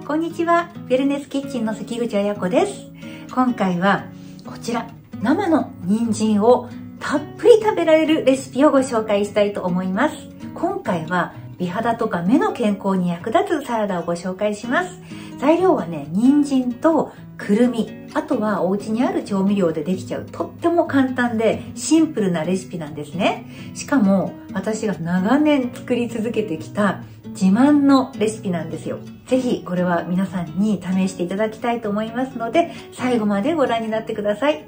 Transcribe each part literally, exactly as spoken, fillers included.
こんにちは。ウェルネスキッチンの関口彩子です。今回はこちら、生の人参をたっぷり食べられるレシピをご紹介したいと思います。今回は美肌とか目の健康に役立つサラダをご紹介します。材料はね、人参とくるみ、あとはお家にある調味料でできちゃうとっても簡単でシンプルなレシピなんですね。しかも私が長年作り続けてきた自慢のレシピなんですよ。ぜひこれは皆さんに試していただきたいと思いますので、最後までご覧になってください。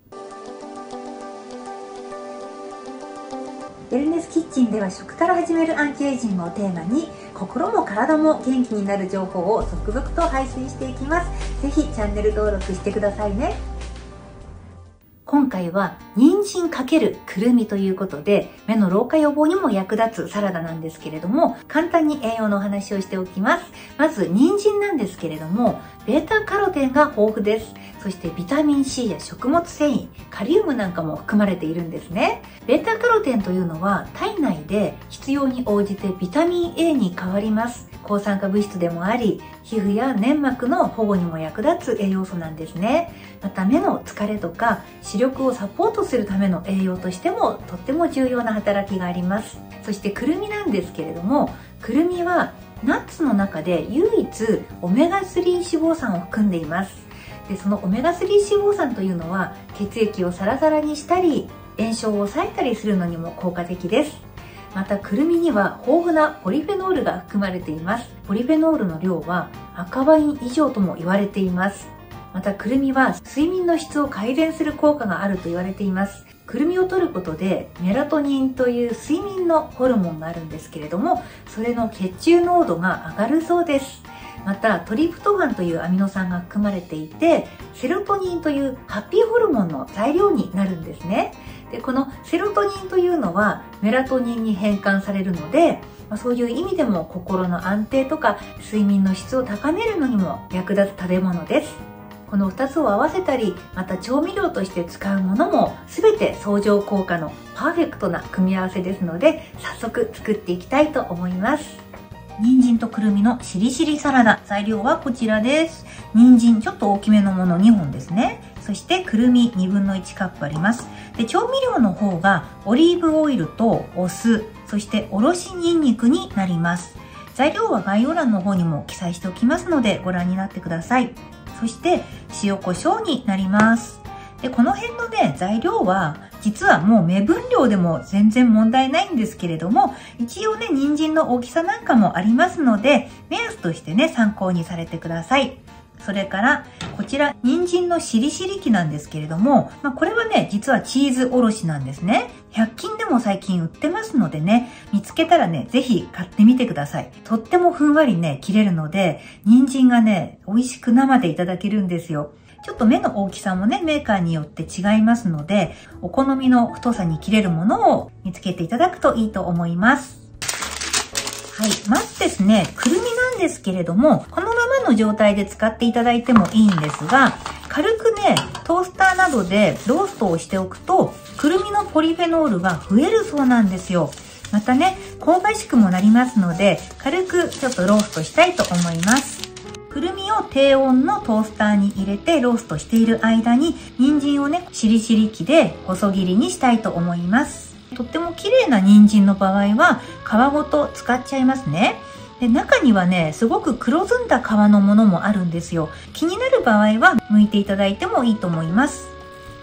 ウェルネスキッチンでは食から始めるアンチエイジングをテーマに、心も体も元気になる情報を続々と配信していきます。ぜひチャンネル登録してくださいね。今回は人参×くるみということで、目の老化予防にも役立つサラダなんですけれども、簡単に栄養のお話をしておきます。まず人参なんですけれども、ベータカロテンが豊富です。そしてビタミン C や食物繊維、カリウムなんかも含まれているんですね。ベータカロテンというのは体内で必要に応じてビタミン A に変わります。抗酸化物質でもあり、皮膚や粘膜の保護にも役立つ栄養素なんですね。また目の疲れとか視力をサポートするための栄養としてもとっても重要な働きがあります。そしてくるみなんですけれども、くるみはナッツの中で唯一オメガスリー脂肪酸を含んでいます。で、そのオメガスリー脂肪酸というのは血液をサラサラにしたり炎症を抑えたりするのにも効果的です。またくるみには豊富なポリフェノールが含まれています。ポリフェノールの量は赤ワイン以上とも言われています。またくるみは睡眠の質を改善する効果があると言われています。くるみを摂ることでメラトニンという睡眠のホルモンがあるんですけれども、それの血中濃度が上がるそうです。またトリプトファンというアミノ酸が含まれていて、セロトニンというハッピーホルモンの材料になるんですね。で、このセロトニンというのはメラトニンに変換されるので、まあ、そういう意味でも心の安定とか睡眠の質を高めるのにも役立つ食べ物です。このふたつを合わせたり、また調味料として使うものも全て相乗効果のパーフェクトな組み合わせですので、早速作っていきたいと思います。人参とくるみのしりしりサラダ。材料はこちらです。人参ちょっと大きめのものにほんですね。そしてくるみにぶんのいちカップあります。で、調味料の方がオリーブオイルとお酢、そしておろしにんにくになります。材料は概要欄の方にも記載しておきますのでご覧になってください。そして塩コショウになります。で、この辺のね、材料は実はもう目分量でも全然問題ないんですけれども、一応ね、人参の大きさなんかもありますので、目安としてね、参考にされてください。それから、こちら、人参のしりしり器なんですけれども、まあ、これはね、実はチーズおろしなんですね。ひゃく均でも最近売ってますのでね、見つけたらね、ぜひ買ってみてください。とってもふんわりね、切れるので、人参がね、美味しく生でいただけるんですよ。ちょっと目の大きさもね、メーカーによって違いますので、お好みの太さに切れるものを見つけていただくといいと思います。はい。まずですね、くるみなんですけれども、このままの状態で使っていただいてもいいんですが、軽くね、トースターなどでローストをしておくと、くるみのポリフェノールが増えるそうなんですよ。またね、香ばしくもなりますので、軽くちょっとローストしたいと思います。くるみを低温のトースターに入れてローストしている間に、人参をね、しりしり器で細切りにしたいと思います。とっても綺麗な人参の場合は皮ごと使っちゃいますね。で、中にはね、すごく黒ずんだ皮のものもあるんですよ。気になる場合は剥いていただいてもいいと思います。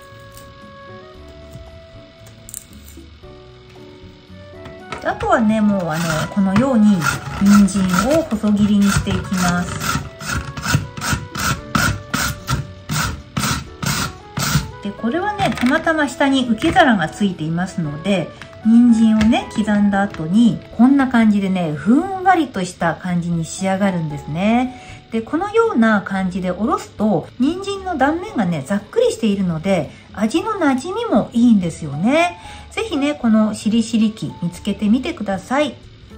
あとはね、もうあのこのように人参を細切りにしていきます。で、これはね、たまたま下に受け皿がついていますので、人参をね、刻んだ後に、こんな感じでね、ふんわりとした感じに仕上がるんですね。で、このような感じでおろすと、人参の断面がね、ざっくりしているので、味の馴染みもいいんですよね。ぜひね、このしりしり器見つけてみてください。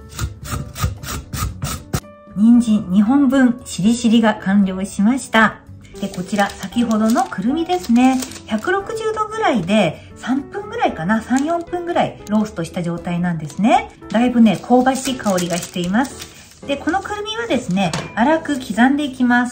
人参にほんぶんしりしりが完了しました。で、こちら先ほどのくるみですね。ひゃくろくじゅうどぐらいでさんぷんぐらいかな、さん、よんぷんぐらいローストした状態なんですね。だいぶね、香ばしい香りがしています。 で、このくるみはですね、粗く刻んでいきます。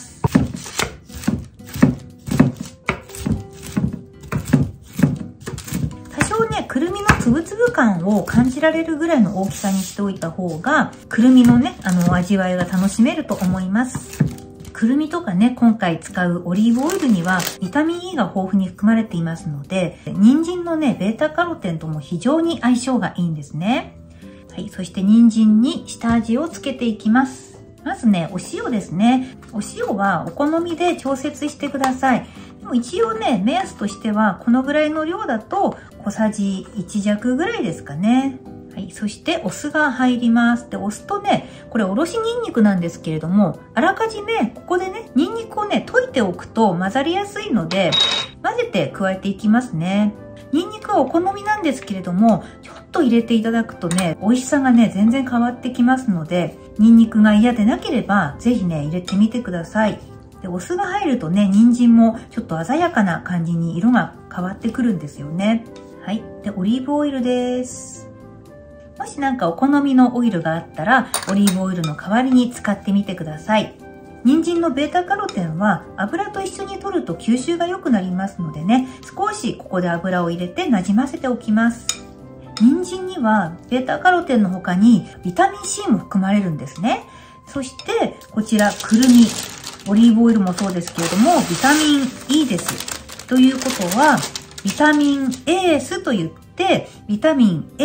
多少ね、くるみのつぶつぶ感を感じられるぐらいの大きさにしておいた方が、くるみのね、あの、味わいが楽しめると思います。くるみとかね、今回使うオリーブオイルにはビタミン E が豊富に含まれていますので、人参のね、ベータカロテンとも非常に相性がいいんですね。はい、そして人参に下味をつけていきます。まずね、お塩ですね。お塩はお好みで調節してください。でも一応ね、目安としてはこのぐらいの量だと小さじいち弱ぐらいですかね。はい。そして、お酢が入ります。で、お酢とね、これ、おろしニンニクなんですけれども、あらかじめ、ここでね、ニンニクをね、溶いておくと混ざりやすいので、混ぜて加えていきますね。ニンニクはお好みなんですけれども、ちょっと入れていただくとね、美味しさがね、全然変わってきますので、ニンニクが嫌でなければ、ぜひね、入れてみてください。で、お酢が入るとね、人参もちょっと鮮やかな感じに色が変わってくるんですよね。はい。で、オリーブオイルです。もしなんかお好みのオイルがあったら、オリーブオイルの代わりに使ってみてください。人参のベータカロテンは油と一緒に摂ると吸収が良くなりますのでね、少しここで油を入れて馴染ませておきます。人参にはベータカロテンの他にビタミン C も含まれるんですね。そしてこちらくるみ、オリーブオイルもそうですけれども、ビタミン E です。ということは、ビタミン エーエス といってで、ビタミン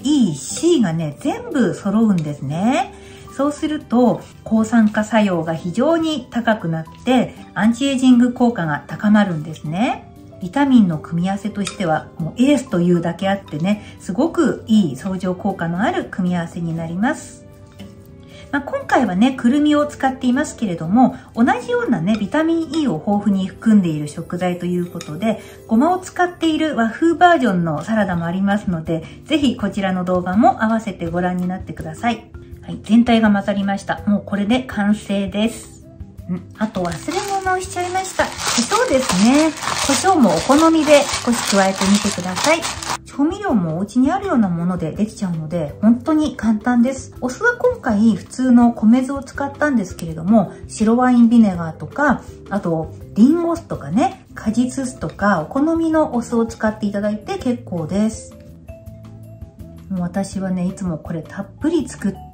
A、E、C がね、全部揃うんですね。そうすると、抗酸化作用が非常に高くなって、アンチエイジング効果が高まるんですね。ビタミンの組み合わせとしては、もうエースというだけあってね、すごくいい相乗効果のある組み合わせになります。まあ、今回はね、くるみを使っていますけれども、同じようなね、ビタミン E を豊富に含んでいる食材ということで、ごまを使っている和風バージョンのサラダもありますので、ぜひこちらの動画も合わせてご覧になってください。はい、全体が混ざりました。もうこれで完成です。んあと忘れ物をしちゃいました。胡椒ですね。胡椒もお好みで少し加えてみてください。調味料もお家にあるようなものでできちゃうので、本当に簡単です。お酢は今回普通の米酢を使ったんですけれども、白ワインビネガーとか、あとリンゴ酢とかね、果実酢とかお好みのお酢を使っていただいて結構です。もう私はね、いつもこれたっぷり作って、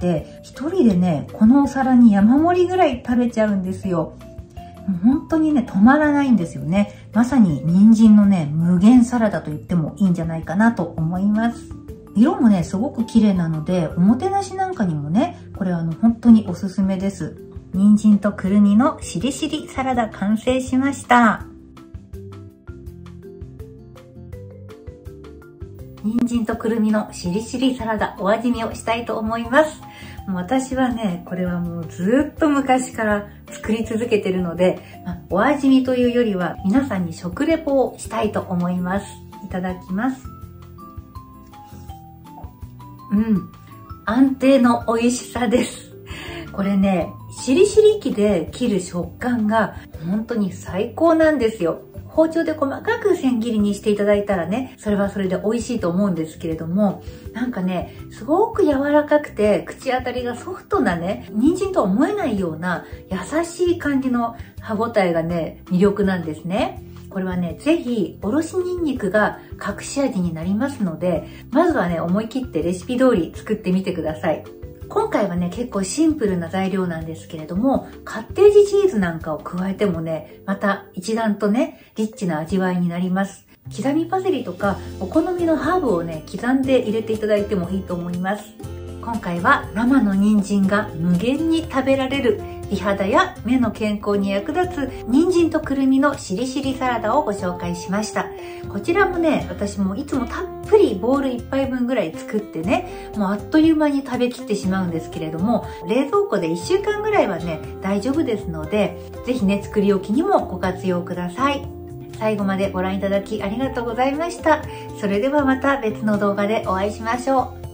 一人でね、このお皿に山盛りぐらい食べちゃうんですよ。もう本当にね、止まらないんですよね。まさに人参のね、無限サラダと言ってもいいんじゃないかなと思います。色もね、すごく綺麗なので、おもてなしなんかにもね、これあの、本当におすすめです。人参とくるみのしりしりサラダ完成しました。人参とくるみのしりしりサラダ、お味見をしたいと思います。もう私はね、これはもうずっと昔から作り続けてるので、まあ、お味見というよりは皆さんに食レポをしたいと思います。いただきます。うん。安定の美味しさです。これね、しりしり器で切る食感が本当に最高なんですよ。包丁で細かく千切りにしていただいたらね、それはそれで美味しいと思うんですけれども、なんかね、すごく柔らかくて、口当たりがソフトなね、人参とは思えないような優しい感じの歯ごたえがね、魅力なんですね。これはね、ぜひ、おろしニンニクが隠し味になりますので、まずはね、思い切ってレシピ通り作ってみてください。今回はね、結構シンプルな材料なんですけれども、カッテージチーズなんかを加えてもね、また一段とね、リッチな味わいになります。刻みパセリとか、お好みのハーブをね、刻んで入れていただいてもいいと思います。今回は生の人参が無限に食べられる、美肌や目の健康に役立つ人参とくるみのしりしりサラダをご紹介しました。こちらもね、私もいつもたっぷりボウルいっぱいぶんぐらい作ってね、もうあっという間に食べきってしまうんですけれども、冷蔵庫でいっしゅうかんぐらいはね、大丈夫ですので、ぜひね、作り置きにもご活用ください。最後までご覧いただきありがとうございました。それではまた別の動画でお会いしましょう。